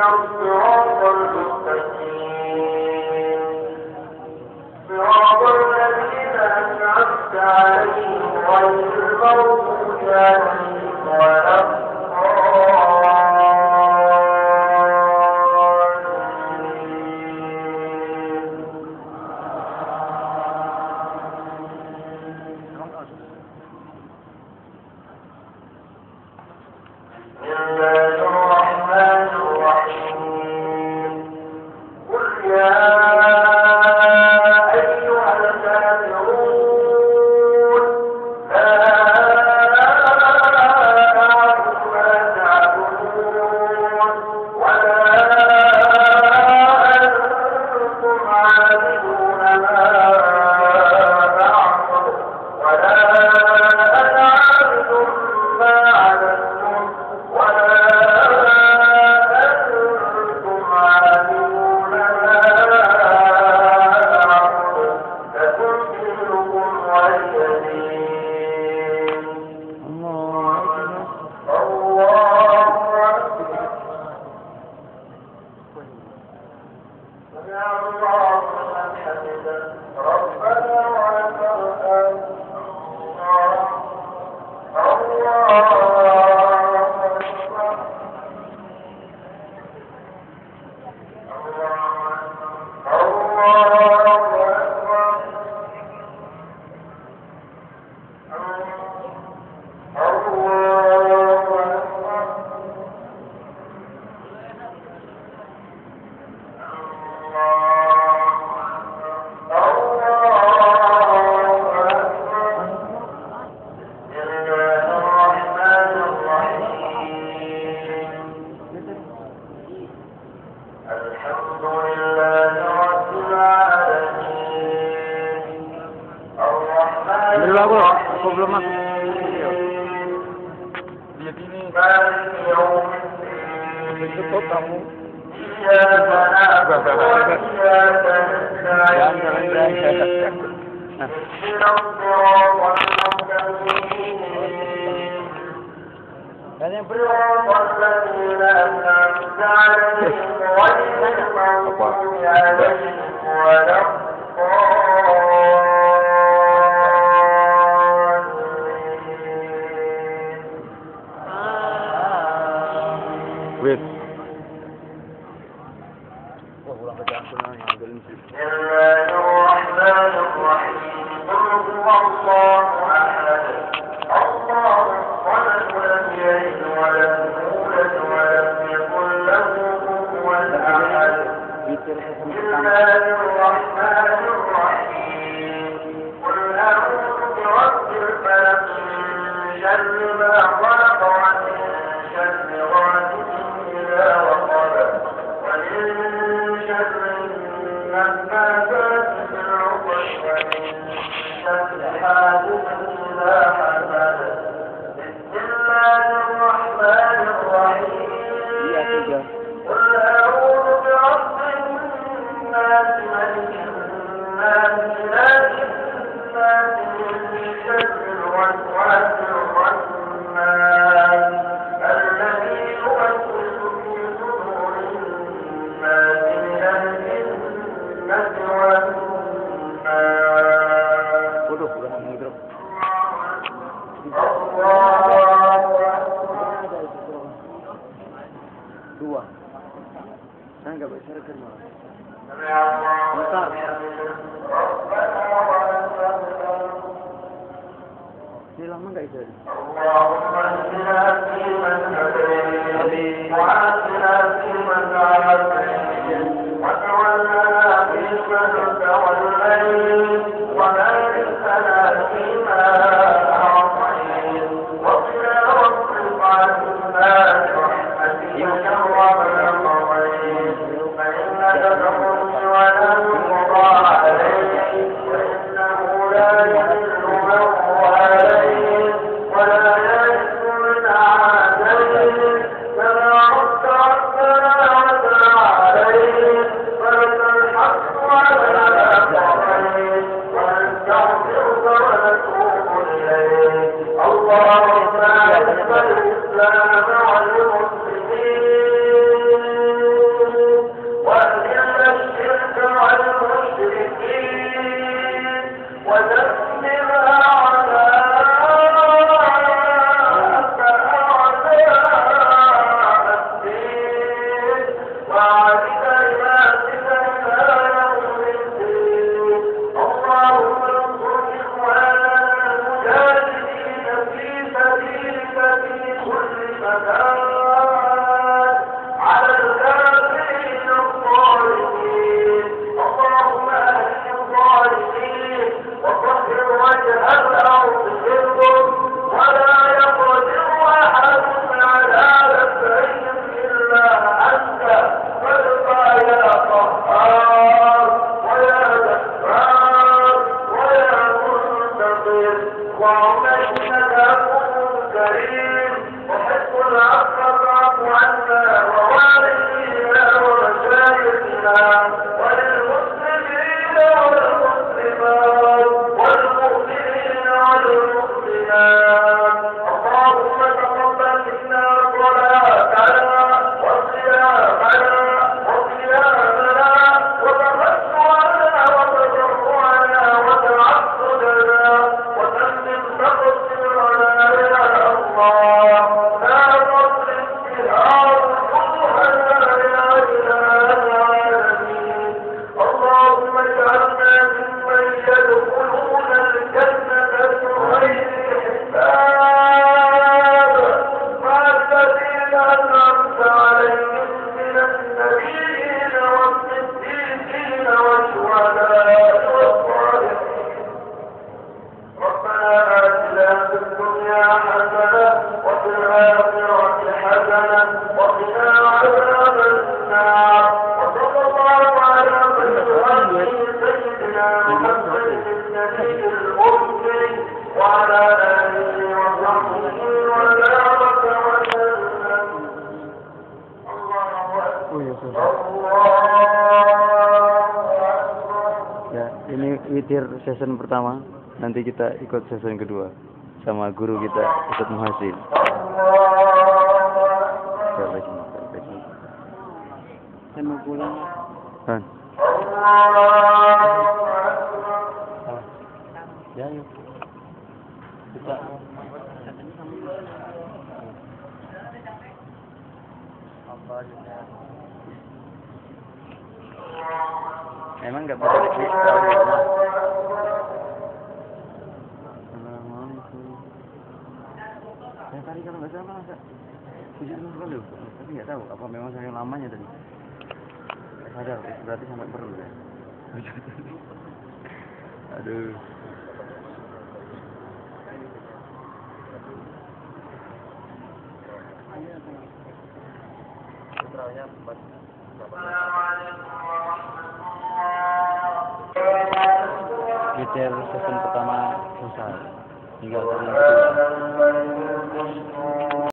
الصراط المستقيم صراط الذين أنعمت عليهم غير المغضوب عليهم ولا وعلم عبادك إلى يوم الدين. اللهم انصر إخواننا المجاهدين في سبيلك في كل مكان على الكافرين الظالمين. اللهم أهل الظالمين وطهر وجه الأرض منهم ولا يقدر أحد على نفعهم إلا أنت فابقى يا قهار ويا جبار ويا منتصر. اللهم إنك عفو كريم تحب العفو فاعف عنا ووالدينا ومشايخنا وللمسلمين والمسلمات والمؤمنين والمؤمنات. اللهم تقبل منا صلاتنا وصيامنا وقيامنا وتمتعنا وتضرعنا وتعبدنا وتمم تقصيرنا يا الله. لا تظلم بها وجوهنا يا إله العالمين. اللهم اجعلنا ممن يدخلون الجنة بغير حساب مع الذين أنعمت عليهم من النبيين والصديقين والشهداء والصالحين. ربنا آتنا في الدنيا حسنة وفي الآخرة حسنة وقنا عذاب النار. وصلى الله على خير خلقه سيدنا محمد النبي الأمي وعلى آله وصحبه وبارك وسلم. الله أكبر. Ya, ini witir season pertama. Nanti kita ikut season kedua sama guru kita, Ustaz Muhasin. Saya mau pulang. Kan? Ya, yuk. Kita. Emang nggak bisa kristal ya? Assalamualaikum. Saya tadi kalau nggak salah masa 75 kali loh, tapi nggak tahu apa memang saya lamanya tadi. Sadar, berarti sampai perlu ya. Aduh. Gecer season pertama selesai, tinggal season kedua.